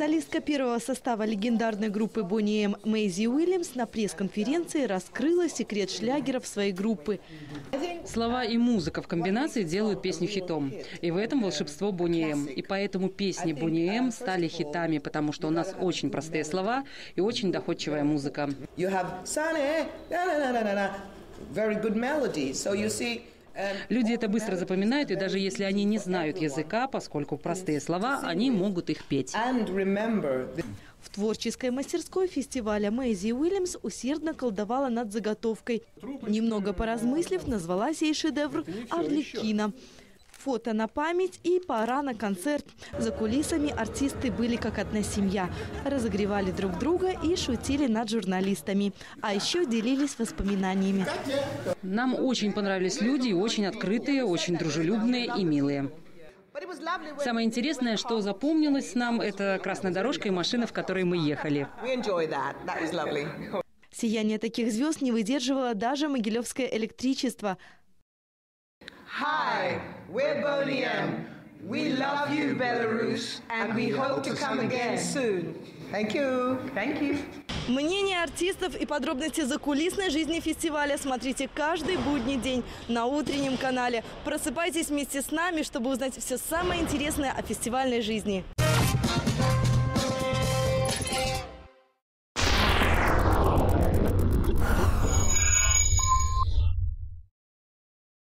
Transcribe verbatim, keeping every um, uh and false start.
Солистка первого состава легендарной группы Boney M Мэйзи Уильямс на пресс-конференции раскрыла секрет шлягеров своей группы. Слова и музыка в комбинации делают песню хитом. И в этом волшебство Boney M. И поэтому песни Boney M стали хитами, потому что у нас очень простые слова и очень доходчивая музыка. Люди это быстро запоминают, и даже если они не знают языка, поскольку простые слова, они могут их петь. В творческой мастерской фестиваля Мэйзи Уильямс усердно колдовала над заготовкой. Немного поразмыслив, назвала сей шедевр «Арлекино». Фото на память и пора на концерт. За кулисами артисты были как одна семья. Разогревали друг друга и шутили над журналистами. А еще делились воспоминаниями. Нам очень понравились люди, очень открытые, очень дружелюбные и милые. Самое интересное, что запомнилось нам, это красная дорожка и машина, в которой мы ехали. Сияние таких звезд не выдерживало даже Могилевское электричество. Hi, we're Boney M. We love you, Belarus, and we hope to come again soon. Thank you. Thank you. Мнение артистов и подробности закулисной жизни фестиваля смотрите каждый будний день на утреннем канале. Просыпайтесь вместе с нами, чтобы узнать все самое интересное о фестивальной жизни.